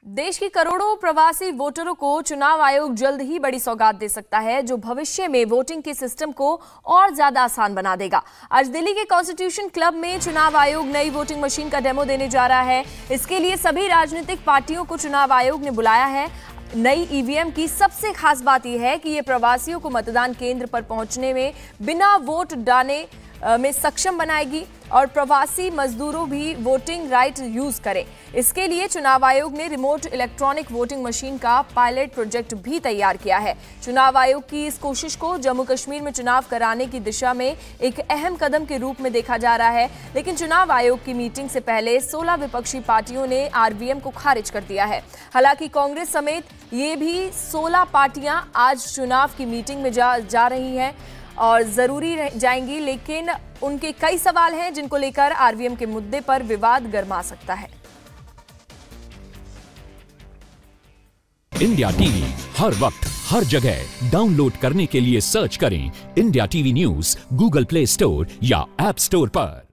देश की करोड़ों प्रवासी वोटरों को चुनाव आयोग जल्द ही बड़ी सौगात दे सकता है, जो भविष्य में वोटिंग के सिस्टम को और ज्यादा आसान बना देगा। आज दिल्ली के कॉन्स्टिट्यूशन क्लब में चुनाव आयोग नई वोटिंग मशीन का डेमो देने जा रहा है। इसके लिए सभी राजनीतिक पार्टियों को चुनाव आयोग ने बुलाया है। नई ईवीएम की सबसे खास बात यह है कि ये प्रवासियों को मतदान केंद्र पर पहुंचने में बिना वोट डाले में सक्षम बनाएगी और प्रवासी मजदूरों भी वोटिंग राइट यूज करें। इसके लिए चुनाव आयोग ने रिमोट इलेक्ट्रॉनिक वोटिंग मशीन का पायलट प्रोजेक्ट भी तैयार किया है। चुनाव आयोग की इस कोशिश को जम्मू कश्मीर में चुनाव कराने की दिशा में एक अहम कदम के रूप में देखा जा रहा है, लेकिन चुनाव आयोग की मीटिंग से पहले 16 विपक्षी पार्टियों ने आरवीएम को खारिज कर दिया है। हालांकि कांग्रेस समेत ये भी 16 पार्टियां आज चुनाव की मीटिंग में जा रही हैं और जरूरी जाएंगी, लेकिन उनके कई सवाल हैं जिनको लेकर आरवीएम के मुद्दे पर विवाद गर्मा सकता है। इंडिया टीवी हर वक्त हर जगह डाउनलोड करने के लिए सर्च करें India TV news Google Play Store या ऐप स्टोर पर।